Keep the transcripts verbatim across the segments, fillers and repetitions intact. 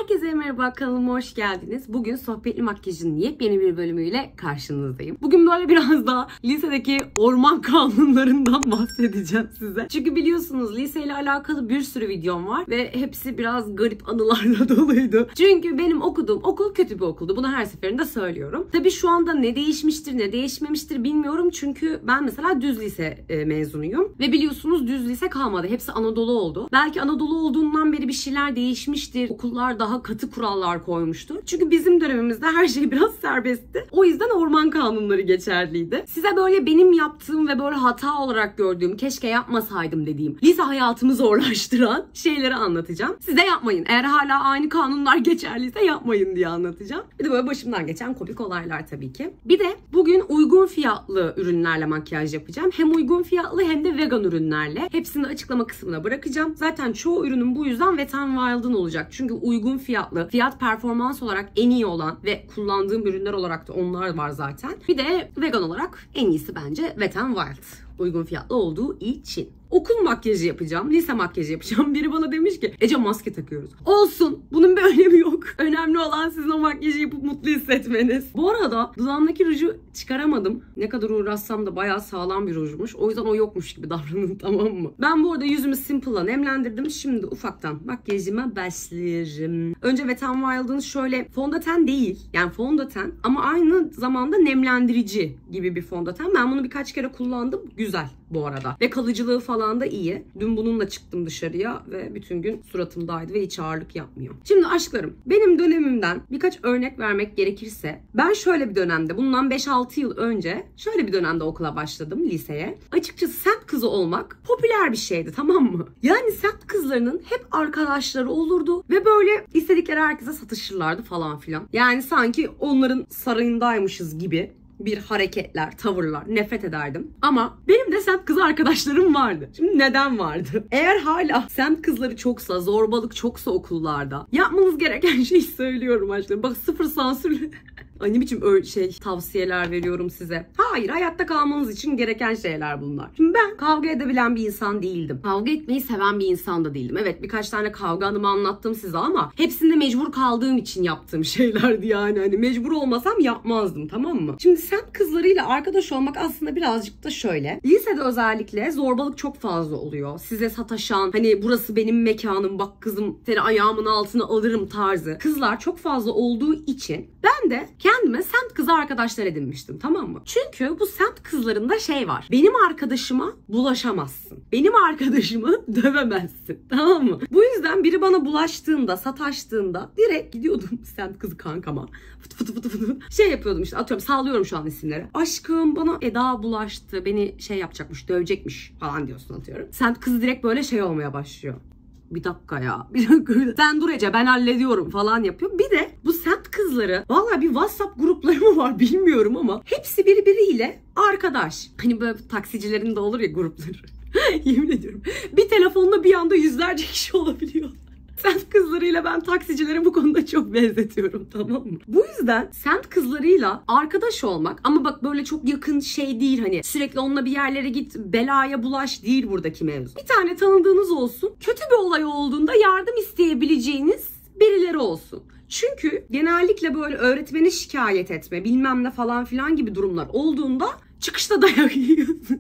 Herkese merhaba, kanalıma hoş geldiniz. Bugün Sohbetli Makyaj'ın yepyeni bir bölümüyle karşınızdayım. Bugün böyle biraz daha lisedeki orman kanunlarından bahsedeceğim size. Çünkü biliyorsunuz liseyle alakalı bir sürü videom var ve hepsi biraz garip anılarla doluydu. Çünkü benim okuduğum okul kötü bir okuldu. Bunu her seferinde söylüyorum. Tabii şu anda ne değişmiştir ne değişmemiştir bilmiyorum. Çünkü ben mesela düz lise mezunuyum. Ve biliyorsunuz düz lise kalmadı. Hepsi Anadolu oldu. Belki Anadolu olduğundan beri bir şeyler değişmiştir. Okullar daha katı kurallar koymuştur. Çünkü bizim dönemimizde her şey biraz serbestti. O yüzden orman kanunları geçerliydi. Size böyle benim yaptığım ve böyle hata olarak gördüğüm, keşke yapmasaydım dediğim, lise hayatımı zorlaştıran şeyleri anlatacağım. Siz de yapmayın. Eğer hala aynı kanunlar geçerliyse yapmayın diye anlatacağım. Bir de böyle başımdan geçen komik olaylar tabii ki. Bir de bugün uygun fiyatlı ürünlerle makyaj yapacağım. Hem uygun fiyatlı hem de vegan ürünlerle. Hepsini açıklama kısmına bırakacağım. Zaten çoğu ürünün bu yüzden Wet n Wild'ın olacak. Çünkü uygun fiyatlı, fiyat performans olarak en iyi olan ve kullandığım ürünler olarak da onlar var zaten. Bir de vegan olarak en iyisi bence Wet n Wild. Uygun fiyatlı olduğu için. Okul makyajı yapacağım, lise makyajı yapacağım. Biri bana demiş ki Ece maske takıyoruz. Olsun. Bunun bir önemi yok. Önemli olan sizin o makyajı yapıp mutlu hissetmeniz. Bu arada dudağımdaki ruju çıkaramadım. Ne kadar uğraşsam da bayağı sağlam bir rujmuş. O yüzden o yokmuş gibi davranın, tamam mı? Ben bu arada yüzümü Simple'la nemlendirdim. Şimdi ufaktan makyajıma başlayacağım. Önce Wet n Wild'ın şöyle fondöten değil. Yani fondöten ama aynı zamanda nemlendirici gibi bir fondöten. Ben bunu birkaç kere kullandım. Güzel bu arada. Ve kalıcılığı falan da iyi. Dün bununla çıktım dışarıya ve bütün gün suratımdaydı ve hiç ağırlık yapmıyor. Şimdi aşklarım, benim dönemimden birkaç örnek vermek gerekirse ben şöyle bir dönemde, bundan beş altı yıl önce şöyle bir dönemde okula başladım, liseye. Açıkçası semt kızı olmak popüler bir şeydi, tamam mı? Yani semt kızlarının hep arkadaşları olurdu ve böyle istedikleri herkese satışırlardı falan filan. Yani sanki onların sarayındaymışız gibi bir hareketler, tavırlar, nefret ederdim. Ama benim de semt kızı arkadaşlarım vardı. Şimdi neden vardı? Eğer hala semt kızları çoksa, zorbalık çoksa okullarda yapmanız gereken şeyi söylüyorum aşkım. Bak, sıfır sansürlü. Ay ne biçim şey tavsiyeler veriyorum size. Hayır, hayatta kalmanız için gereken şeyler bunlar. Şimdi ben kavga edebilen bir insan değildim. Kavga etmeyi seven bir insan da değildim. Evet, birkaç tane kavga anımı anlattım size ama hepsinde mecbur kaldığım için yaptığım şeylerdi yani. Hani mecbur olmasam yapmazdım, tamam mı? Şimdi semt kızlarıyla arkadaş olmak aslında birazcık da şöyle. Lisede özellikle zorbalık çok fazla oluyor. Size sataşan, hani burası benim mekanım, bak kızım seni ayağımın altına alırım tarzı kızlar çok fazla olduğu için ben de kendime semt kızı arkadaşlar edinmiştim, tamam mı? Çünkü bu semt kızlarında şey var. Benim arkadaşıma bulaşamazsın. Benim arkadaşımı dövemezsin, tamam mı? Bu yüzden biri bana bulaştığında, sataştığında direkt gidiyordum semt kızı kankama. Fıt fıt fıt fıt şey yapıyordum işte, atıyorum, sallıyorum şu an isimleri. Aşkım bana Eda bulaştı, beni şey yapacakmış, dövecekmiş falan diyorsun, atıyorum. Semt kızı direkt böyle şey olmaya başlıyor. Bir dakika ya. Bir dakika. Sen dur Ece, ben hallediyorum falan yapıyor. Bir de bu semt kızları, vallahi bir WhatsApp grupları mı var bilmiyorum ama hepsi birbiriyle arkadaş. Hani böyle taksicilerin de olur ya grupları. Yemin ediyorum. Bir telefonla bir anda yüzlerce kişi olabiliyor. Semt kızlarıyla ben taksicileri bu konuda çok benzetiyorum, tamam mı? Bu yüzden semt kızlarıyla arkadaş olmak, ama bak böyle çok yakın şey değil, hani sürekli onunla bir yerlere git, belaya bulaş değil buradaki mevzu. Bir tane tanıdığınız olsun, kötü bir olay olduğunda yardım isteyebileceğiniz birileri olsun. Çünkü genellikle böyle öğretmeni şikayet etme, bilmem ne falan filan gibi durumlar olduğunda çıkışta dayak yiyorsunuz.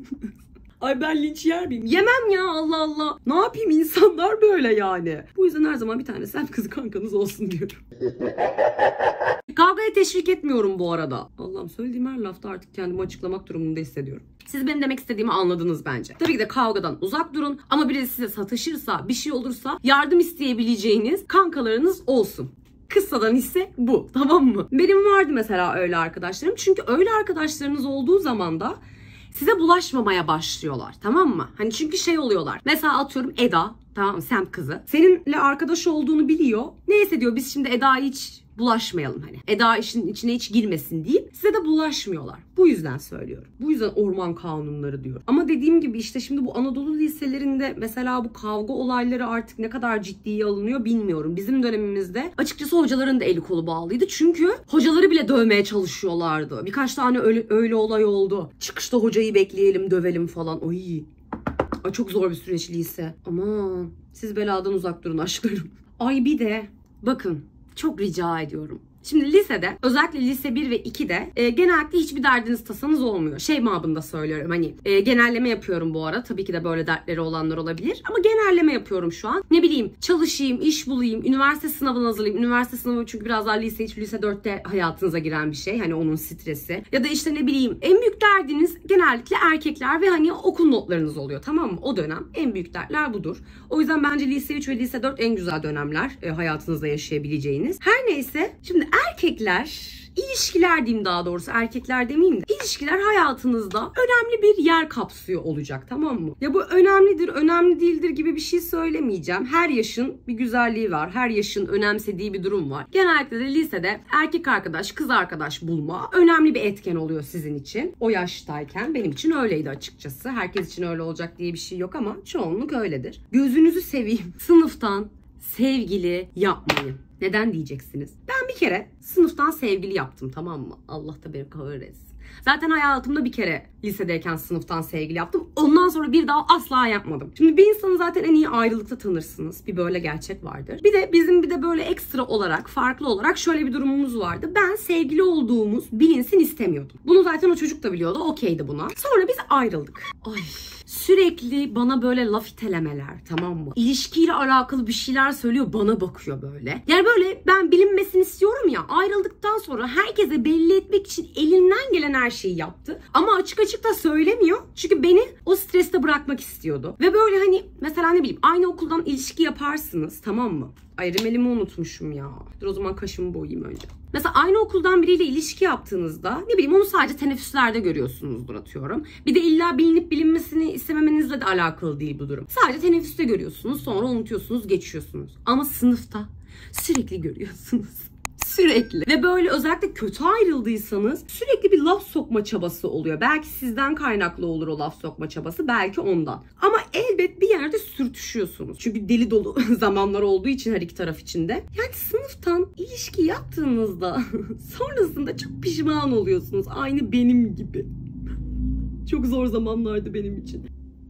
Ay ben linç yer miyim? Yemem ya, Allah Allah. Ne yapayım, insanlar böyle yani. Bu yüzden her zaman bir tane semt kızı kankanız olsun diyorum. Kavgaya teşvik etmiyorum bu arada. Allah'ım, söylediğim her lafta artık kendimi açıklamak durumunda hissediyorum. Siz benim demek istediğimi anladınız bence. Tabii ki de kavgadan uzak durun ama birisi size sataşırsa, bir şey olursa yardım isteyebileceğiniz kankalarınız olsun. Kıssadan ise bu, tamam mı? Benim vardı mesela öyle arkadaşlarım. Çünkü öyle arkadaşlarınız olduğu zaman da size bulaşmamaya başlıyorlar, tamam mı? Hani çünkü şey oluyorlar. Mesela atıyorum Eda, tamam mı, semt kızı. Seninle arkadaş olduğunu biliyor. Neyse diyor, biz şimdi Eda'yı hiç bulaşmayalım hani. Eda işin içine hiç girmesin deyip size de bulaşmıyorlar. Bu yüzden söylüyorum. Bu yüzden orman kanunları diyor. Ama dediğim gibi işte şimdi bu Anadolu liselerinde mesela bu kavga olayları artık ne kadar ciddiye alınıyor bilmiyorum. Bizim dönemimizde açıkçası hocaların da eli kolu bağlıydı. Çünkü hocaları bile dövmeye çalışıyorlardı. Birkaç tane öyle, öyle olay oldu. Çıkışta hocayı bekleyelim, dövelim falan. Oy. Ay çok zor bir süreç lise. Aman siz beladan uzak durun aşklarım. Ay bir de bakın. çok rica ediyorum. Şimdi lisede, özellikle lise bir ve ikide e, genellikle hiçbir derdiniz tasanız olmuyor. Şey mabında söylüyorum, hani e, genelleme yapıyorum bu ara. Tabii ki de böyle dertleri olanlar olabilir. Ama genelleme yapıyorum şu an. Ne bileyim, çalışayım, iş bulayım, üniversite sınavına hazırlayayım. Üniversite sınavı çünkü biraz daha lise üç, lise dörtte hayatınıza giren bir şey. Hani onun stresi. Ya da işte ne bileyim, en büyük derdiniz genellikle erkekler ve hani okul notlarınız oluyor, tamam mı? O dönem en büyük dertler budur. O yüzden bence lise üç ve lise dört en güzel dönemler e, hayatınızda yaşayabileceğiniz. Her neyse, şimdi erkekler, ilişkiler diyeyim daha doğrusu, erkekler demeyeyim de, ilişkiler hayatınızda önemli bir yer kapsıyor olacak, tamam mı? Ya bu önemlidir, önemli değildir gibi bir şey söylemeyeceğim. Her yaşın bir güzelliği var. Her yaşın önemsediği bir durum var. Genellikle de lisede erkek arkadaş, kız arkadaş bulma önemli bir etken oluyor sizin için. O yaştayken benim için öyleydi açıkçası. Herkes için öyle olacak diye bir şey yok ama çoğunluk öyledir. Gözünüzü seveyim, sınıftan sevgili yapmayın. Neden diyeceksiniz? Ben bir kere sınıftan sevgili yaptım, tamam mı? Allah da beni kahretsin. Zaten hayatımda bir kere lisedeyken sınıftan sevgili yaptım. Ondan sonra bir daha asla yapmadım. Şimdi bir insanı zaten en iyi ayrılıkta tanırsınız. Bir böyle gerçek vardır. Bir de bizim bir de böyle ekstra olarak, farklı olarak şöyle bir durumumuz vardı. Ben sevgili olduğumuz bilinsin istemiyordum. Bunu zaten o çocuk da biliyordu. Okeydi buna. Sonra biz ayrıldık. Ay... Sürekli bana böyle laf itelemeler, tamam mı? İlişkiyle alakalı bir şeyler söylüyor, bana bakıyor böyle. Yani böyle ben bilinmesini istiyorum ya, ayrıldıktan sonra herkese belli etmek için elinden gelen her şeyi yaptı. Ama açık açık da söylemiyor. Çünkü beni o streste bırakmak istiyordu. Ve böyle hani mesela ne bileyim, aynı okuldan ilişki yaparsınız, tamam mı? Ay, rimelimi unutmuşum ya. Dur o zaman kaşımı boyayayım önce. Mesela aynı okuldan biriyle ilişki yaptığınızda ne bileyim onu sadece teneffüslerde görüyorsunuzdur atıyorum. Bir de illa bilinip bilinmesini istememenizle de alakalı değil bu durum. Sadece teneffüste görüyorsunuz, sonra unutuyorsunuz, geçiyorsunuz. Ama sınıfta sürekli görüyorsunuz. Sürekli. Ve böyle özellikle kötü ayrıldıysanız sürekli bir laf sokma çabası oluyor. Belki sizden kaynaklı olur o laf sokma çabası. Belki ondan. Ama elbet bir yerde sürtüşüyorsunuz. Çünkü deli dolu zamanlar olduğu için her iki taraf içinde. Yani sınıftan ilişki yaptığınızda sonrasında çok pişman oluyorsunuz. Aynı benim gibi. Çok zor zamanlardı benim için.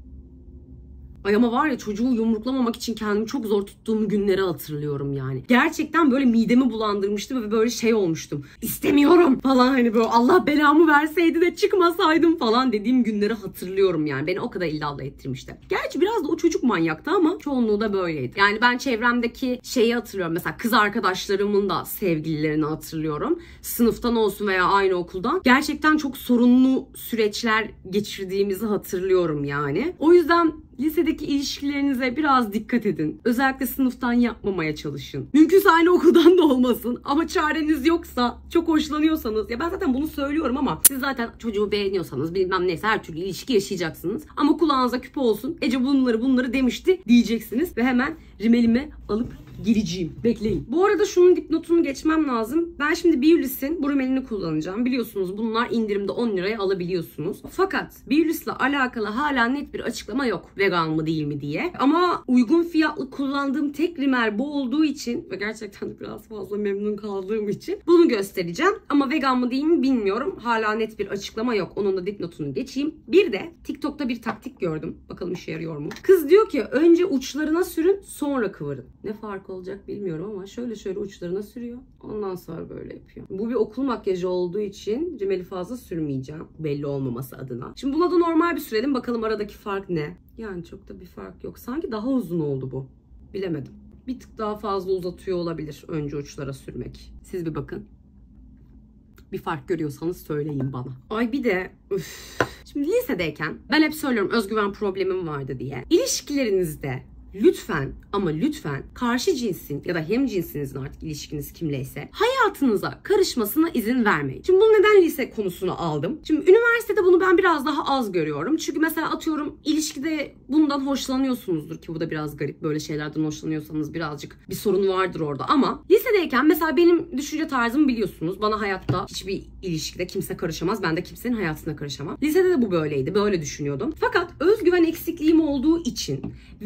Ay ama var ya, çocuğu yumruklamamak için kendimi çok zor tuttuğum günleri hatırlıyorum yani. Gerçekten böyle midemi bulandırmıştı ve böyle şey olmuştum. İstemiyorum falan, hani böyle Allah belamı verseydi de çıkmasaydım falan dediğim günleri hatırlıyorum yani. Beni o kadar illallah ettirmişti. Gerçi biraz da o çocuk manyaktı ama çoğunluğu da böyleydi. Yani ben çevremdeki şeyi hatırlıyorum. Mesela kız arkadaşlarımın da sevgililerini hatırlıyorum. Sınıftan olsun veya aynı okuldan. Gerçekten çok sorunlu süreçler geçirdiğimizi hatırlıyorum yani. O yüzden lisedeki ilişkilerinize biraz dikkat edin. Özellikle sınıftan yapmamaya çalışın. Mümkünse aynı okuldan da olmasın. Ama çareniz yoksa, çok hoşlanıyorsanız. Ya ben zaten bunu söylüyorum ama siz zaten çocuğu beğeniyorsanız bilmem neyse her türlü ilişki yaşayacaksınız. Ama kulağınıza küpe olsun. Ece bunları bunları demişti diyeceksiniz. Ve hemen rimelimi alıp gireceğim. Bekleyin. Bu arada şunun dipnotunu geçmem lazım. Ben şimdi Beulis'in bu rimelini kullanacağım. Biliyorsunuz bunlar indirimde on liraya alabiliyorsunuz. Fakat Beulis'le alakalı hala net bir açıklama yok. Vegan mı değil mi diye. Ama uygun fiyatlı kullandığım tek rimel bu olduğu için ve gerçekten de biraz fazla memnun kaldığım için bunu göstereceğim. Ama vegan mı değil mi bilmiyorum. Hala net bir açıklama yok. Onun da dipnotunu geçeyim. Bir de TikTok'ta bir taktik gördüm. Bakalım işe yarıyor mu? Kız diyor ki önce uçlarına sürün, sonra kıvırın. Ne fark olacak bilmiyorum ama şöyle şöyle uçlarına sürüyor. Ondan sonra böyle yapıyor. Bu bir okul makyajı olduğu için rimeli fazla sürmeyeceğim. Belli olmaması adına. Şimdi buna da normal bir sürelim. Bakalım aradaki fark ne? Yani çok da bir fark yok. Sanki daha uzun oldu bu. Bilemedim. Bir tık daha fazla uzatıyor olabilir önce uçlara sürmek. Siz bir bakın. Bir fark görüyorsanız söyleyin bana. Ay bir de üf. Şimdi lisedeyken ben hep söylüyorum özgüven problemim vardı diye. İlişkilerinizde lütfen ama lütfen karşı cinsin ya da hem cinsinizin artık ilişkiniz kimleyse hayatınıza karışmasına izin vermeyin. Şimdi bunu neden lise konusunu aldım? Şimdi üniversitede bunu ben biraz daha az görüyorum. Çünkü mesela atıyorum ilişkide bundan hoşlanıyorsunuzdur ki bu da biraz garip. Böyle şeylerden hoşlanıyorsanız birazcık bir sorun vardır orada ama lisedeyken mesela benim düşünce tarzımı biliyorsunuz. Bana hayatta hiçbir ilişkide kimse karışamaz. Ben de kimsenin hayatına karışamam. Lisede de bu böyleydi. Böyle düşünüyordum. Fakat özgüven eksikliğim olduğu için ve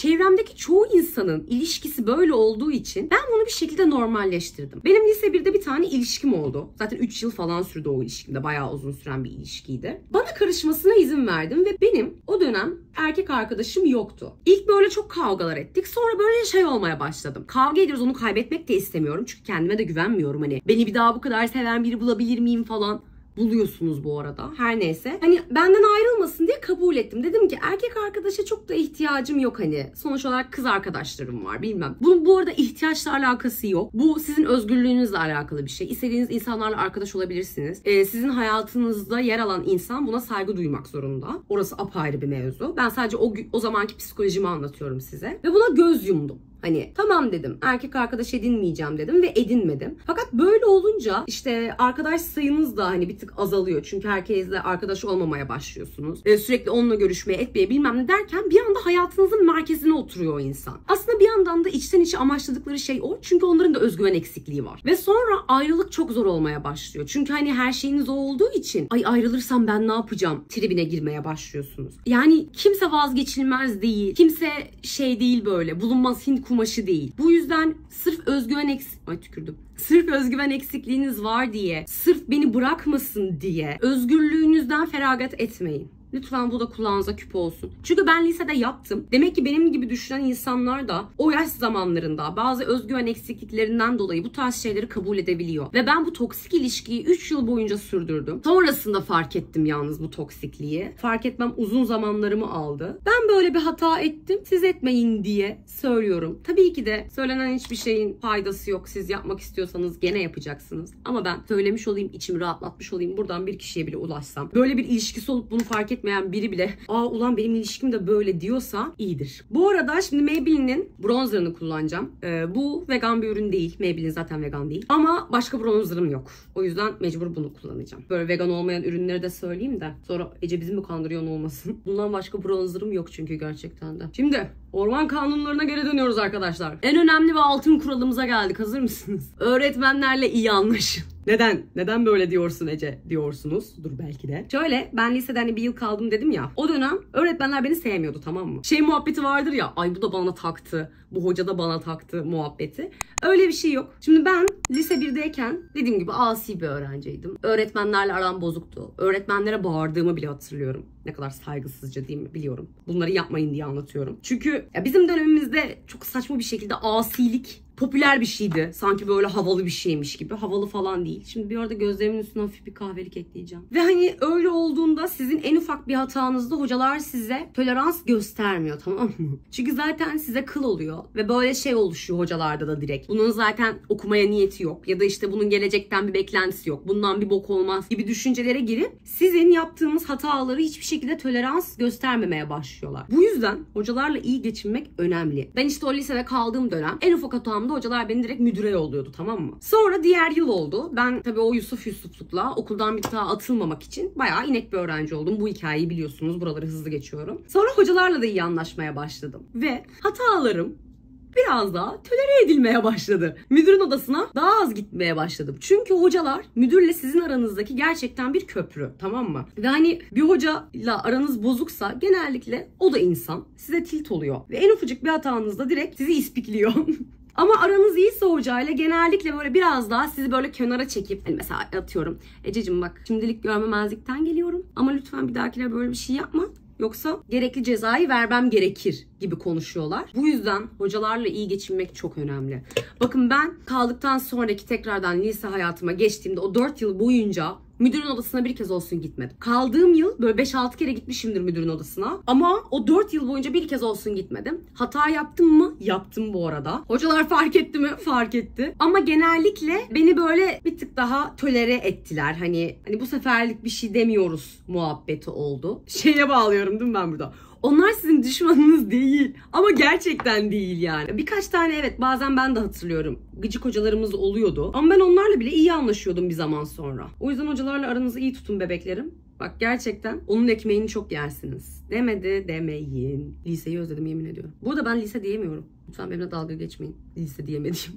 çevremdeki çoğu insanın ilişkisi böyle olduğu için ben bunu bir şekilde normalleştirdim. Benim lise birde bir tane ilişkim oldu. Zaten üç yıl falan sürdü o ilişkimde. Bayağı uzun süren bir ilişkiydi. Bana karışmasına izin verdim ve benim o dönem erkek arkadaşım yoktu. İlk böyle çok kavgalar ettik. Sonra böyle şey olmaya başladım. Kavga ediyoruz, onu kaybetmek de istemiyorum. Çünkü kendime de güvenmiyorum. Hani beni bir daha bu kadar seven biri bulabilir miyim falan. Buluyorsunuz bu arada. Her neyse. Hani benden ayrılmasın diye kabul ettim. Dedim ki erkek arkadaşa çok da ihtiyacım yok hani. Sonuç olarak kız arkadaşlarım var bilmem. Bunun bu arada ihtiyaçla alakası yok. Bu sizin özgürlüğünüzle alakalı bir şey. İstediğiniz insanlarla arkadaş olabilirsiniz. Ee, sizin hayatınızda yer alan insan buna saygı duymak zorunda. Orası apayrı bir mevzu. Ben sadece o, o zamanki psikolojimi anlatıyorum size. Ve buna göz yumdum. Hani tamam dedim, erkek arkadaş edinmeyeceğim dedim ve edinmedim. Fakat böyle olunca işte arkadaş sayınız da hani bir tık azalıyor. Çünkü herkesle arkadaş olmamaya başlıyorsunuz. Ee, sürekli onunla görüşmeye, etmeye bilmem ne derken bir anda hayatınızın merkezine oturuyor o insan. Aslında bir yandan da içten içe amaçladıkları şey o. Çünkü onların da özgüven eksikliği var. Ve sonra ayrılık çok zor olmaya başlıyor. Çünkü hani her şeyiniz o olduğu için ay ayrılırsam ben ne yapacağım tribine girmeye başlıyorsunuz. Yani kimse vazgeçilmez değil. Kimse şey değil böyle bulunmaz Hint kumaşı değil. Bu yüzden sırf özgüven eksik... Ay tükürdüm. Sırf özgüven eksikliğiniz var diye, sırf beni bırakmasın diye özgürlüğünüzden feragat etmeyin. Lütfen bu da kulağınıza küp olsun. Çünkü ben lisede yaptım. Demek ki benim gibi düşünen insanlar da o yaş zamanlarında bazı özgüven eksikliklerinden dolayı bu tarz şeyleri kabul edebiliyor. Ve ben bu toksik ilişkiyi üç yıl boyunca sürdürdüm. Sonrasında fark ettim yalnız bu toksikliği. Fark etmem uzun zamanlarımı aldı. Ben böyle bir hata ettim. Siz etmeyin diye söylüyorum. Tabii ki de söylenen hiçbir şeyin faydası yok. Siz yapmak istiyorsanız gene yapacaksınız. Ama ben söylemiş olayım, içimi rahatlatmış olayım. Buradan bir kişiye bile ulaşsam. Böyle bir ilişkisi olup bunu fark etmeyen biri bile aa ulan benim ilişkim de böyle diyorsa iyidir. Bu arada şimdi Maybelline'in bronzerını kullanacağım. Ee, bu vegan bir ürün değil. Maybelline zaten vegan değil. Ama başka bronzerım yok. O yüzden mecbur bunu kullanacağım. Böyle vegan olmayan ürünleri de söyleyeyim de sonra Ece bizi mi kandırıyor olmasın. Bundan başka bronzerım yok çünkü gerçekten de. Şimdi orman kanunlarına geri dönüyoruz arkadaşlar. En önemli ve altın kuralımıza geldik. Hazır mısınız? Öğretmenlerle iyi anlaşın. Neden? Neden böyle diyorsun Ece diyorsunuz? Dur belki de. Şöyle ben lisede hani bir yıl kaldım dedim ya. O dönem öğretmenler beni sevmiyordu, tamam mı? Şey muhabbeti vardır ya. Ay bu da bana taktı. Bu hoca da bana taktı muhabbeti. Öyle bir şey yok. Şimdi ben lise birdeyken dediğim gibi asi bir öğrenciydim. Öğretmenlerle aram bozuktu. Öğretmenlere bağırdığımı bile hatırlıyorum. Ne kadar saygısızca değil mi biliyorum. Bunları yapmayın diye anlatıyorum. Çünkü ya bizim dönemimizde çok saçma bir şekilde asilik popüler bir şeydi. Sanki böyle havalı bir şeymiş gibi. Havalı falan değil. Şimdi bir arada gözlerimin üstüne hafif bir kahvelik ekleyeceğim. Ve hani öyle olduğunda sizin en ufak bir hatanızda hocalar size tolerans göstermiyor, tamam mı? Çünkü zaten size kıl oluyor. Ve böyle şey oluşuyor hocalarda da direkt. Bunun zaten okumaya niyeti yok. Ya da işte bunun gelecekten bir beklentisi yok. Bundan bir bok olmaz gibi düşüncelere girip sizin yaptığınız hataları hiçbir şekilde tolerans göstermemeye başlıyorlar. Bu yüzden hocalarla iyi geçinmek önemli. Ben işte o lisede kaldığım dönem en ufak hatam hocalar beni direkt müdüre yolluyordu, tamam mı? Sonra diğer yıl oldu. Ben tabii o Yusuf Yusuflukla okuldan bir daha atılmamak için bayağı inek bir öğrenci oldum. Bu hikayeyi biliyorsunuz. Buraları hızlı geçiyorum. Sonra hocalarla da iyi anlaşmaya başladım. Ve hatalarım biraz daha tolere edilmeye başladı. Müdürün odasına daha az gitmeye başladım. Çünkü hocalar müdürle sizin aranızdaki gerçekten bir köprü, tamam mı? Ve hani bir hocayla aranız bozuksa genellikle o da insan. Size tilt oluyor. Ve en ufacık bir hatanızda direkt sizi ispikliyor. Ama aranız iyiyse hocayla genellikle böyle biraz daha sizi böyle kenara çekip hani mesela atıyorum Ececiğim bak şimdilik görmemezlikten geliyorum ama lütfen bir dahakine böyle bir şey yapma. Yoksa gerekli cezayı vermem gerekir gibi konuşuyorlar. Bu yüzden hocalarla iyi geçinmek çok önemli. Bakın ben kaldıktan sonraki tekrardan lise hayatıma geçtiğimde o dört yıl boyunca müdürün odasına bir kez olsun gitmedim. Kaldığım yıl böyle beş altı kere gitmişimdir müdürün odasına. Ama o dört yıl boyunca bir kez olsun gitmedim. Hata yaptım mı? Yaptım bu arada. Hocalar fark etti mi? Fark etti. Ama genellikle beni böyle bir tık daha tolere ettiler. Hani hani bu seferlik bir şey demiyoruz muhabbeti oldu. Şeye bağlıyorum değil mi ben burada? Onlar sizin düşmanınız değil. Ama gerçekten değil yani. Birkaç tane evet bazen ben de hatırlıyorum. Gıcık hocalarımız oluyordu. Ama ben onlarla bile iyi anlaşıyordum bir zaman sonra. O yüzden hocalarla aranızı iyi tutun bebeklerim. Bak gerçekten onun ekmeğini çok yersiniz. Demedi demeyin. Liseyi özledim yemin ediyorum. Burada ben lise diyemiyorum. Lütfen benimle dalga geçmeyin. Lise diyemediğim için.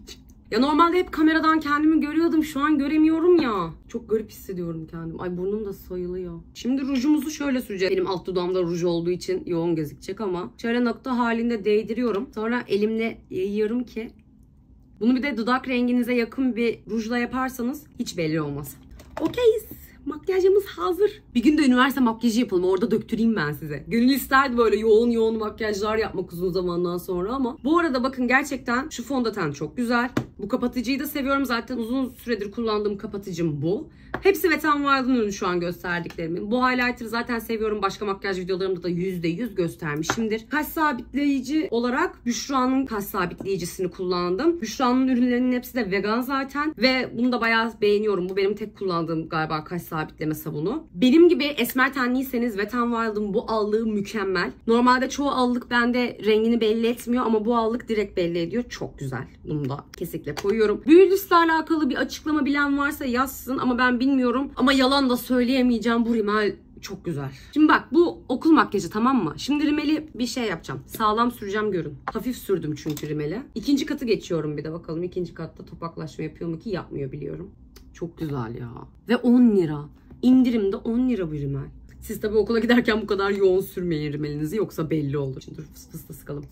Ya normalde hep kameradan kendimi görüyordum. Şu an göremiyorum ya. Çok garip hissediyorum kendimi. Ay burnum da sayılıyor. Şimdi rujumuzu şöyle süreceğim. Benim alt dudağımda ruj olduğu için yoğun gözükecek ama şöyle nokta halinde değdiriyorum. Sonra elimle yayıyorum ki bunu bir de dudak renginize yakın bir rujla yaparsanız hiç belli olmaz. Okeyiz. Makyajımız hazır. Bir gün de üniversite makyajı yapalım. Orada döktüreyim ben size. Gönül isterdi böyle yoğun yoğun makyajlar yapmak uzun zamandan sonra ama. Bu arada bakın gerçekten şu fondöten çok güzel. Bu kapatıcıyı da seviyorum. Zaten uzun süredir kullandığım kapatıcım bu. Hepsi Wet n Wild'ın ürünü şu an gösterdiklerimin. Bu highlighter'ı zaten seviyorum. Başka makyaj videolarımda da yüzde yüz göstermişimdir. Kaş sabitleyici olarak Büşra'nın kaş sabitleyicisini kullandım. Büşra'nın ürünlerinin hepsi de vegan zaten. Ve bunu da bayağı beğeniyorum. Bu benim tek kullandığım galiba kaş sabitleme sabunu. Benim gibi esmer tenliyseniz Wet n Wild'ın bu allığı mükemmel. Normalde çoğu allık bende rengini belli etmiyor ama bu allık direkt belli ediyor. Çok güzel. Bunu da kesinlikle koyuyorum. Büyülüsle alakalı bir açıklama bilen varsa yazsın ama ben bilmiyorum. Ama yalan da söyleyemeyeceğim. Bu rimel çok güzel. Şimdi bak bu okul makyajı, tamam mı? Şimdi rimeli bir şey yapacağım. Sağlam süreceğim görün. Hafif sürdüm çünkü rimeli. İkinci katı geçiyorum bir de bakalım. İkinci katta topaklaşma yapıyor mu ki? Yapmıyor biliyorum. Çok güzel ya. Ve on lira. İndirimde on lira bir rimel. Siz tabii okula giderken bu kadar yoğun sürmeyin rimelinizi yoksa belli olur. Şimdi dur fıs fıs da sıkalım.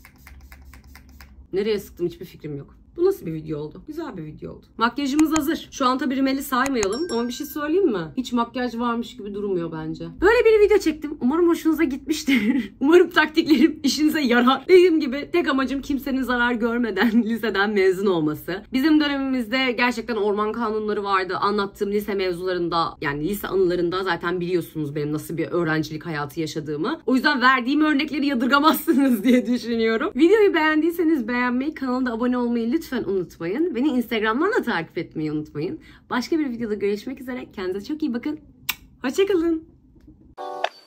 Nereye sıktım hiçbir fikrim yok. Bu nasıl bir video oldu? Güzel bir video oldu. Makyajımız hazır. Şu an tabii rimeli saymayalım ama bir şey söyleyeyim mi? Hiç makyaj varmış gibi durmuyor bence. Böyle bir video çektim. Umarım hoşunuza gitmiştir. Umarım taktiklerim işinize yarar. Dediğim gibi tek amacım kimsenin zarar görmeden liseden mezun olması. Bizim dönemimizde gerçekten orman kanunları vardı. Anlattığım lise mevzularında, yani lise anılarında zaten biliyorsunuz benim nasıl bir öğrencilik hayatı yaşadığımı. O yüzden verdiğim örnekleri yadırgamazsınız diye düşünüyorum. Videoyu beğendiyseniz beğenmeyi, kanala da abone olmayı lütfen Lütfen unutmayın. Beni Instagram'dan da takip etmeyi unutmayın. Başka bir videoda görüşmek üzere. Kendinize çok iyi bakın. Hoşça kalın.